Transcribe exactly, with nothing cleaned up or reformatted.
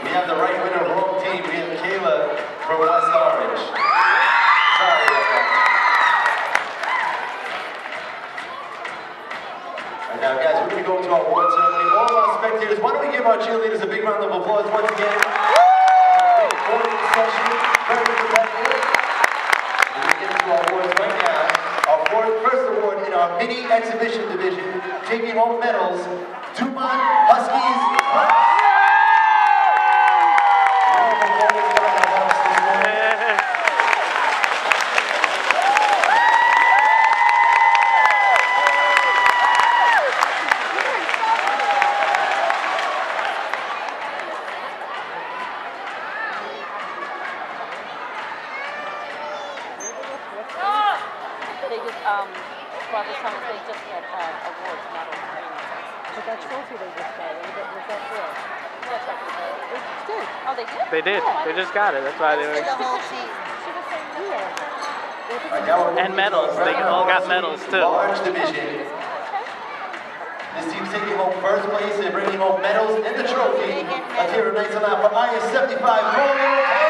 We have the right winner of home team. We have Kayla from West Orange. Sorry about that. All right, now, guys, we're going to go into our award ceremony. All of our spectators, why don't we give our cheerleaders a big round of applause once again? Great voting session, very competitive. We're going to get into our awards right now. Our fourth, first award in our mini exhibition division, taking home medals, Dumont Huskies. They just, um, well, this time they just get uh, awards, medals. But that trophy they just got, was that, was that real? What trophy? They did. Oh, they did? They did. Oh, They just got it. That's why they were. the whole team. She was saying Yeah. And medals. They all got medals too. Large division. This team's taking home first place. They're bringing home medals and the trophy. Let's hear a nice aloud for I S seventy-five.